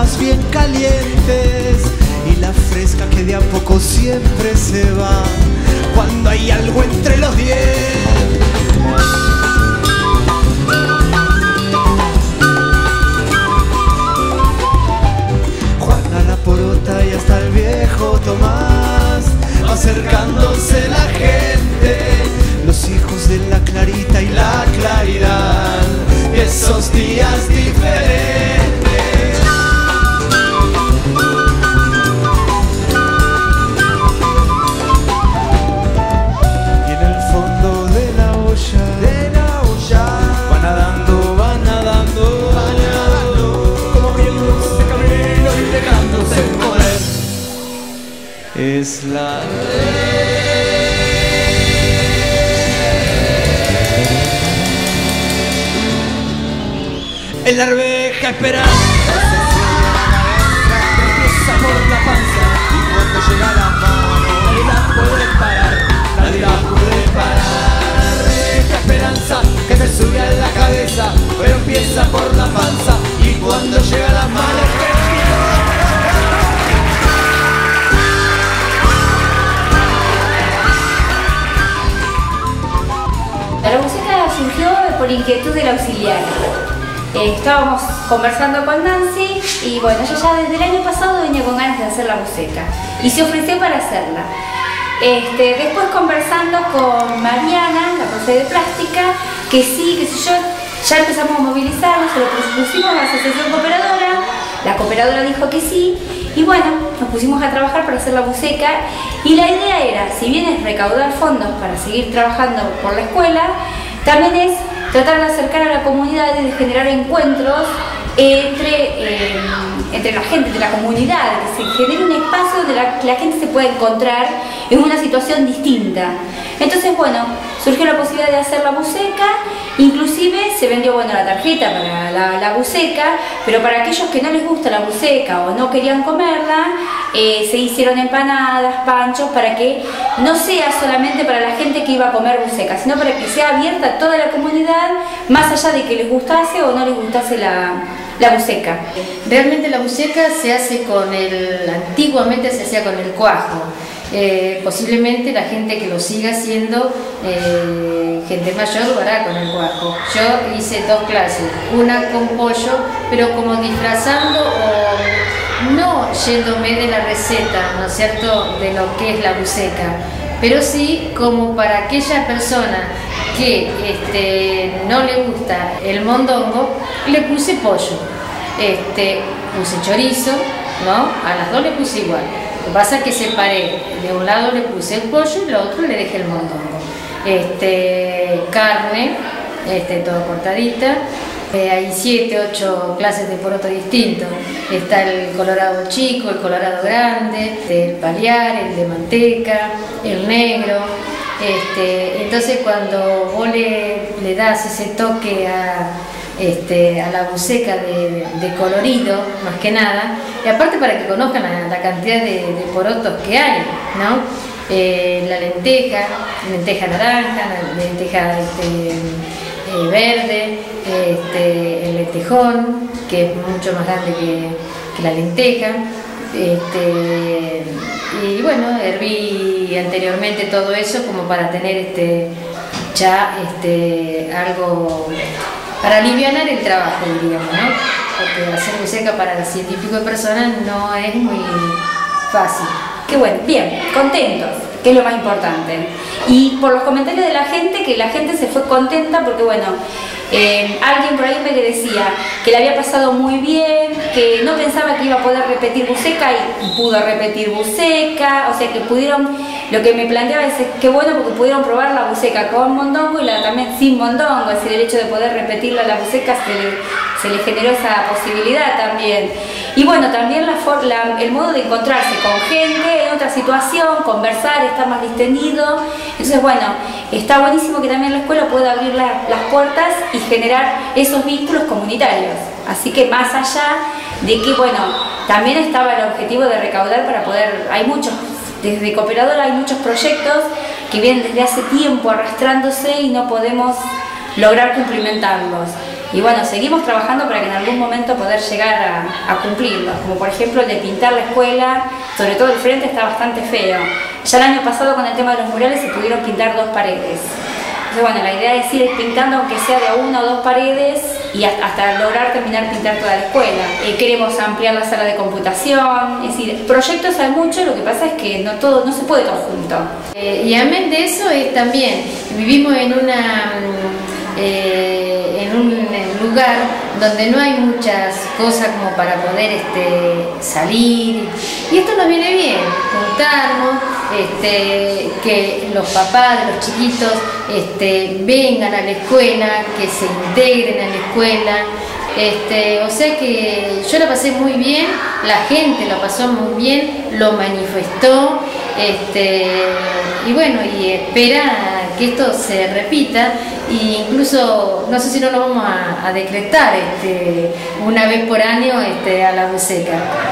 aguas bien calientes y la fresca que de a poco siempre se va cuando hay algo entre los dientes. Juana la Porota y hasta el viejo Tomás, va acercándose la gente, los hijos de la Clarita y la Claridad, y esos días diferentes. Y en el fondo de la olla, van nadando, van nadando, van nadando, como riéndose camino y dejándose morir. Es la en la arveja esperando, empieza por la panza y cuando llega la mano nadie la puede parar, nadie la puede parar. La arveja esperanza que te sube a la cabeza, pero empieza por la panza y cuando llega la mano La música surgió por inquietud del auxiliar. Estábamos conversando con Nancy y bueno, ella ya desde el año pasado venía con ganas de hacer la buceca y se ofreció para hacerla. Después conversando con Mariana, la profe de plástica, que sí, que si yo, ya empezamos a movilizarnos, se lo propusimos a la asociación cooperadora, la cooperadora dijo que sí y bueno, nos pusimos a trabajar para hacer la buceca y la idea era, si bien es recaudar fondos para seguir trabajando por la escuela, también es tratar de acercar a la comunidad y de generar encuentros entre la gente, de la comunidad, que se genere un espacio donde la gente se pueda encontrar en una situación distinta. Entonces, bueno, surgió la posibilidad de hacer la buceca, inclusive se vendió, bueno, la tarjeta para la buceca, pero para aquellos que no les gusta la buceca o no querían comerla, se hicieron empanadas, panchos, para que no sea solamente para la gente que iba a comer buceca, sino para que sea abierta a toda la comunidad, más allá de que les gustase o no les gustase la buceca. Realmente la buceca se hace antiguamente se hacía con el cuajo. Posiblemente la gente que lo siga haciendo, gente mayor, lo hará con el cuajo. Yo hice 2 clases, una con pollo, pero como disfrazando o no yéndome de la receta, ¿no es cierto?, de lo que es la buceca, pero sí como para aquella persona que no le gusta el mondongo, le puse pollo, puse chorizo, ¿no? A las 2 le puse igual. Lo que pasa es que separé, de un lado le puse el pollo y al otro le dejé el mondongo. Carne, todo cortadita. Hay 7, 8 clases de poroto distintos. Está el colorado chico, el colorado grande, el paliar, el de manteca, el negro. Entonces cuando vos le das ese toque a la buceca de colorido, más que nada, y aparte para que conozcan la cantidad de porotos que hay, ¿no? La lenteja naranja, la lenteja verde, el lentejón, que es mucho más grande que la lenteja. Y bueno, herví anteriormente todo eso como para tener algo para aliviar el trabajo, diríamos, ¿no? Porque hacer buceca para 100 y pico de personas no es muy fácil. Qué bueno, bien, contentos, que es lo más importante. Y por los comentarios de la gente se fue contenta porque, bueno, alguien por ahí me decía que le había pasado muy bien, que no pensaba que iba a poder repetir buceca y pudo repetir buceca, o sea que pudieron, lo que me planteaba es que bueno porque pudieron probar la buceca con mondongo y también sin mondongo, así el hecho de poder repetirla la buceca se le generó esa posibilidad también. Y bueno, también el modo de encontrarse con gente en otra situación, conversar, estar más distendido. Entonces bueno, está buenísimo que también la escuela pueda abrir las puertas y generar esos vínculos comunitarios. Así que más allá de que bueno, también estaba el objetivo de recaudar para poder, desde Cooperadora hay muchos proyectos que vienen desde hace tiempo arrastrándose y no podemos lograr cumplimentarlos. Y bueno, seguimos trabajando para que en algún momento poder llegar a cumplirlos, como por ejemplo el de pintar la escuela, sobre todo el frente está bastante feo. Ya el año pasado con el tema de los murales se pudieron pintar 2 paredes. Entonces bueno, la idea es ir pintando aunque sea de 1 o 2 paredes y hasta lograr terminar pintar toda la escuela. Queremos ampliar la sala de computación, es decir, proyectos hay muchos, lo que pasa es que no se puede todo junto. Y amén de eso también vivimos en un lugar donde no hay muchas cosas como para poder salir, y esto nos viene bien, juntarnos, que los papás de los chiquitos vengan a la escuela, que se integren a la escuela. O sea que yo la pasé muy bien, la gente la pasó muy bien, lo manifestó, y bueno, y espera que esto se repita, e incluso no sé si no lo vamos a decretar una vez por año a la buceca.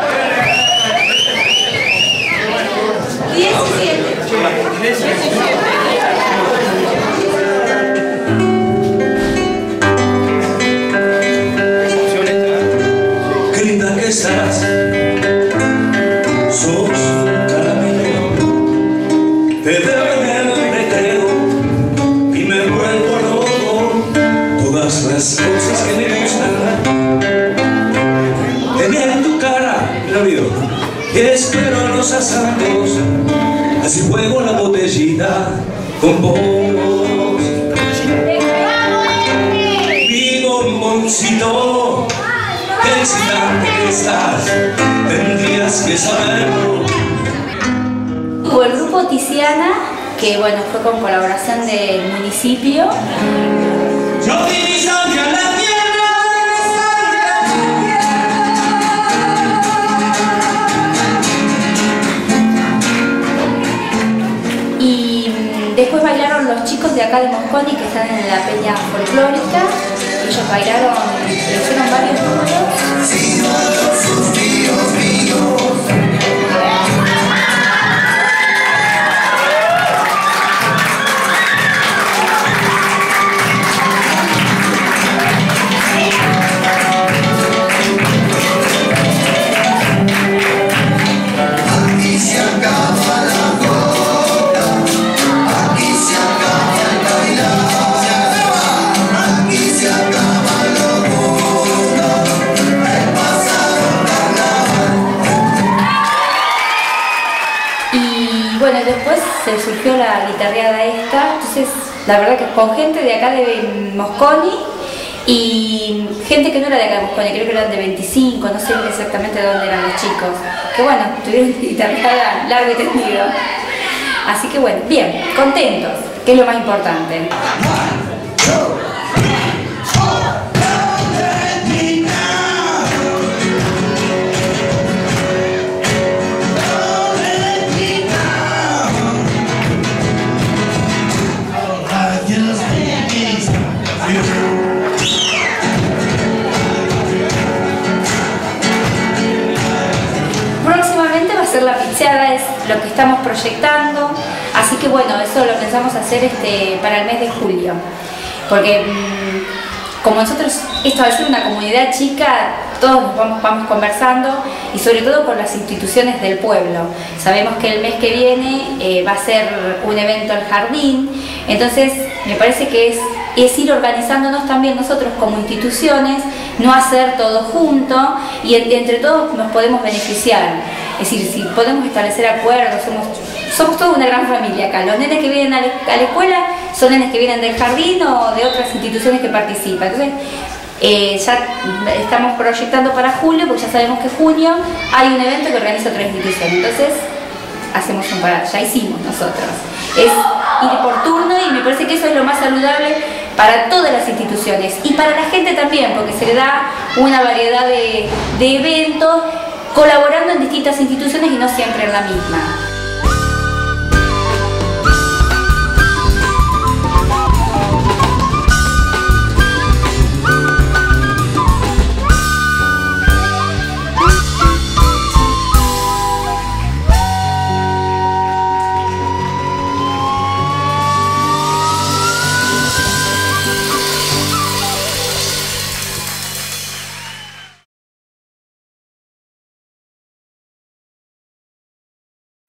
17. Estás, sos caramelo, te veo en el recreo y me vuelvo loco. Todas las cosas que me gustan tenía en tu cara, la vio, y espero los asaltos, así juego la botellita con vos. Mi bomboncito, qué excitante que estás, tendrías que saberlo. Hubo el grupo Tiziana, que bueno, fue con colaboración del municipio. Yo di mi sangre a la tierra. Y después bailaron los chicos de acá de Mosconi, que están en la peña folclórica. Ellos bailaron, hicieron varios números. Bueno, después se surgió la guitarreada esta, entonces la verdad que con gente de acá de Mosconi y gente que no era de acá de Mosconi, creo que eran de 25, no sé exactamente de dónde eran los chicos, que bueno, tuvieron guitarreada largo y tendido. Así que bueno, bien, contentos, que es lo más importante. Próximamente va a ser la pizzeada, es lo que estamos proyectando, así que bueno, eso lo pensamos hacer para el mes de julio, porque como nosotros, esto al ser una comunidad chica, todos nos vamos conversando y sobre todo con las instituciones del pueblo. Sabemos que el mes que viene va a ser un evento al jardín, entonces me parece que es ir organizándonos también nosotros como instituciones, no hacer todo junto y entre todos nos podemos beneficiar. Es decir, si podemos establecer acuerdos, somos toda una gran familia acá. Los nenes que vienen a la escuela son nenes que vienen del jardín o de otras instituciones que participan. Entonces, ya estamos proyectando para julio, porque ya sabemos que junio hay un evento que organiza otra institución. Entonces, hacemos un parado, ya hicimos nosotros. Es ir por turno y me parece que eso es lo más saludable para todas las instituciones y para la gente también, porque se le da una variedad de eventos colaborando en distintas instituciones y no siempre en la misma.